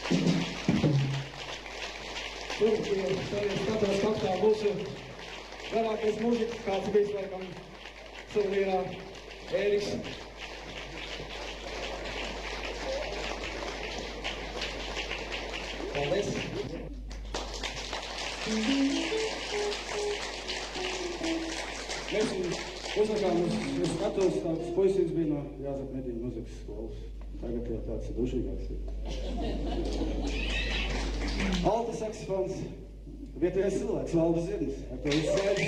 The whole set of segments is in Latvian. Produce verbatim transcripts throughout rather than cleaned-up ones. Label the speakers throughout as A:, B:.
A: Tur, šodien skatos kaktā mūsu garākais mūzikas, kāds bijis laikam Silvīrā Ēriks. Paldies! Mēs uzlikām uz skatuves, tāds puisīts bija no Jāzepa Medīņa muzikas skolas. Tagad jau tāds ir dušīgāks. Alta saksofons, vietējais cilvēks, Valdis Zirnis, ar to viss sēdi.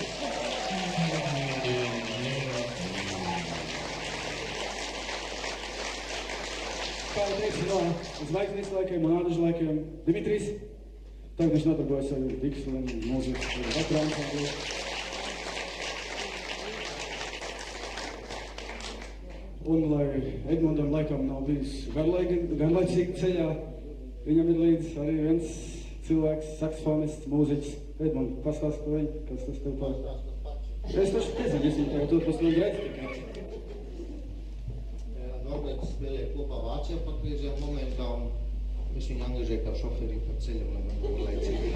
A: Kā jau teicu, no zvaigznīs laikiem un ādažu laikiem Dimitrijs. Tagad viņš nodarbojas ar Diksu un mūzikas veterānu. Un, lai Edmundam laikam nav bijis garlaicīgi ceļā, viņam ir līdz arī viens cilvēks, saksofonists, mūziķis. Edmund, pastāst par viņu, kas tas tev par... Es taču nezinu, es viņu tagad otros no redz tikai.
B: Norberts spēlēja kopā Vācijā pat līdzajā momentā, un es viņu angažēju kā šoferī par ceļam, lai man būtu laicīgi.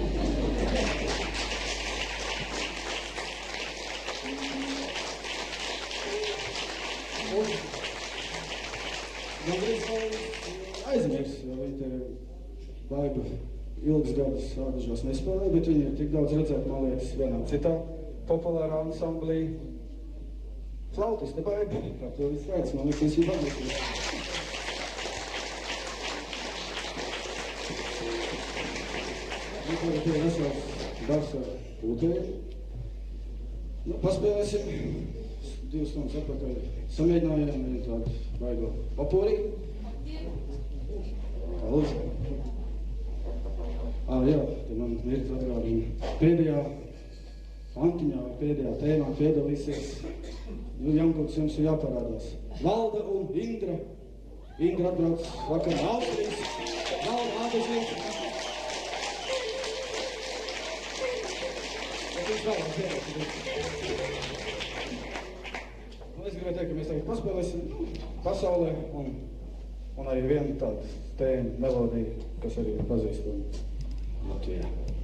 A: Gandrīz aizmirst, jo viņi te Baiba ilgas gadus ādažos nespēlēja, bet viņi ir tik daudz redzēt, man liekas, vienā citā populārā ansamblī. Flautis, te Baiba, kā to viss redz, man liekas, viņš ir vadītājs. Tagad ir vesels darbs ar pūtēju. Nu, paspēlēsim divas stundas atpakaļ. Samēģinājām vienu tādu baigo papūrī. Kā lūdzu. Ā, jā, te man mirkli atgādina. Pēdējā pantiņā, pēdējā tēmā piedalīsies. Nu, Jankuts jums ir jāparādās. Valda un Indra. Indra atbrauc vakar no Austrijas. Valda ādažīs. Es gribēju teikt, ka mēs tagad paspēlēsim pasaulē un, un arī vienu tādu tēmu, melodiju, kas arī ir pazīstama Latvijā.